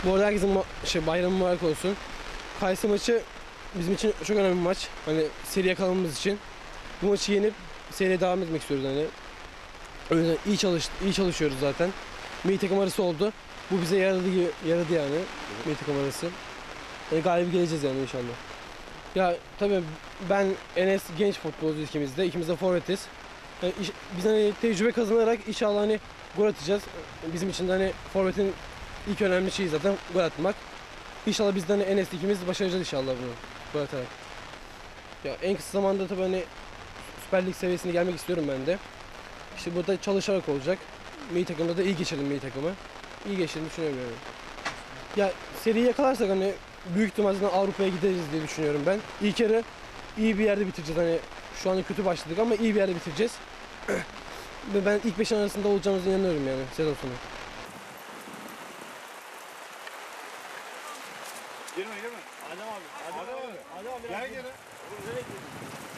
Bu arada herkesin bayramı mübarek olsun. Kayseri maçı bizim için çok önemli bir maç. Hani seri yakalamamız için. Bu maçı yenip seriye devam etmek istiyoruz hani. O yüzden iyi çalışıyoruz zaten. Milli takım arası oldu. Bu bize yaradı yani. Milli takım arası. Yani galip geleceğiz yani inşallah. Ya tabii ben Enes genç futbolcu ikimizde. İkimiz de forvetiz. Yani biz hani tecrübe kazanarak inşallah hani gol atacağız. Bizim için de hani forvetin ilk önemli şeyi zaten gol atmak. İnşallah biz de hani Enes'le ikimiz başaracağız inşallah bunu gol atarak. Ya en kısa zamanda tabii hani Süper Lig seviyesine gelmek istiyorum ben de. İşte burada çalışarak olacak. Milli takımda da iyi geçirdim milli takımı. İyi geçirdim düşünüyorum yani. Ya seriyi yakalarsak hani büyük ihtimalle Avrupa'ya gideriz diye düşünüyorum ben. İlk yarı iyi bir yerde bitireceğiz. Hani şu anda kötü başladık ama iyi bir yerde bitireceğiz. Ve ben ilk 5'in arasında olacağımıza inanıyorum yani sezon sonu. Girme. Adem abi. Gel geri. Nereye gidiyorsun?